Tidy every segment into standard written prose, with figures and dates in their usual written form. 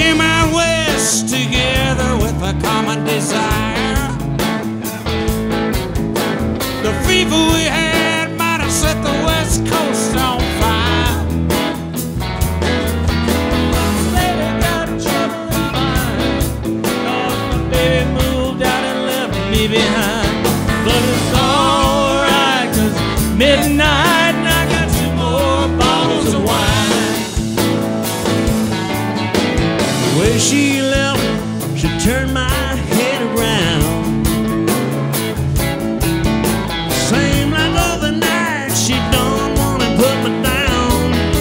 came out west together with a common desire. The fever we had might have set the West Coast on fire. Lady got trouble in mind, 'cause my baby moved out and left me behind. But it's alright, 'cause midnight and I got 2 more bottles of wine. The way she left, she turned my head around. Same like all the nights she done wanna put me down.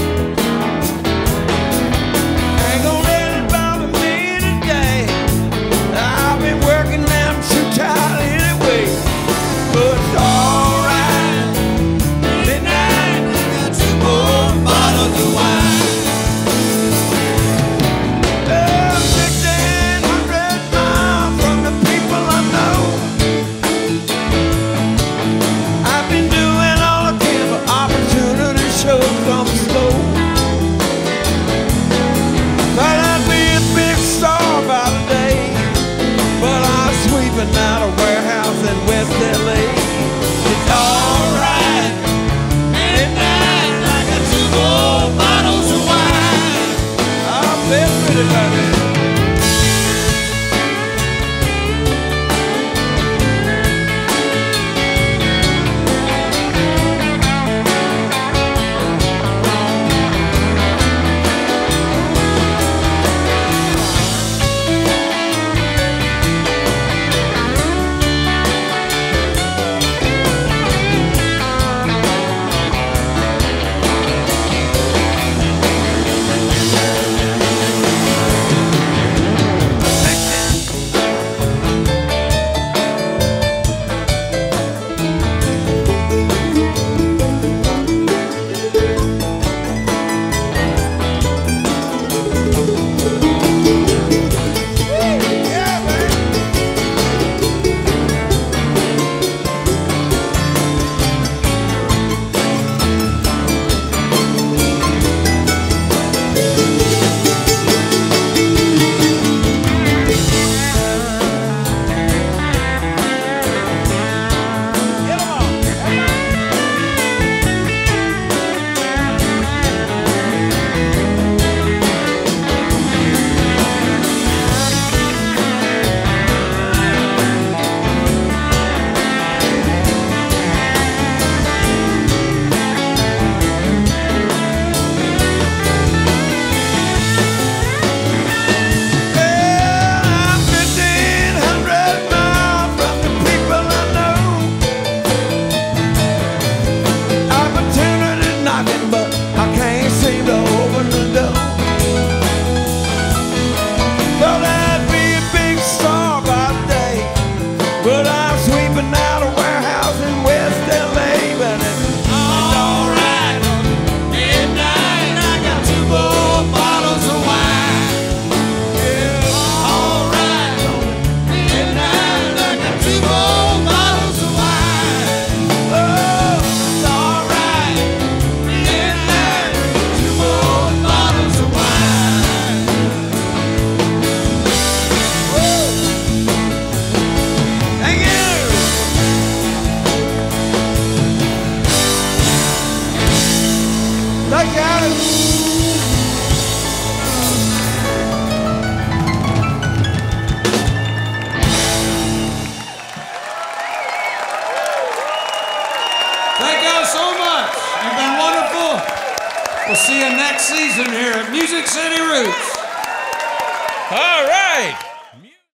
Ain't gonna let it bother me today. I've been working, now I'm too tired anyway. But it's alright. Midnight, I got 2 more bottles of wine. 1,600 miles from the people I know. I've been doing all I can, but opportunity shows I'm slow. Thought I'd be a big star by today, but I'm sweeping out a warehouse in West LA. It's alright. Midnight, I got 2 more bottles of wine. I feel pretty like it. But I'm sweeping out a warehouse in West LA. But it's alright. Midnight, I got 2 more bottles of wine. It's alright. Midnight, I got 2 more bottles of wine. Oh, it's alright. Midnight, 2 more bottles of wine. Woo! Thank you. Thank you, Alex. Thank y'all so much. You've been wonderful. We'll see you next season here at Music City Roots. All right.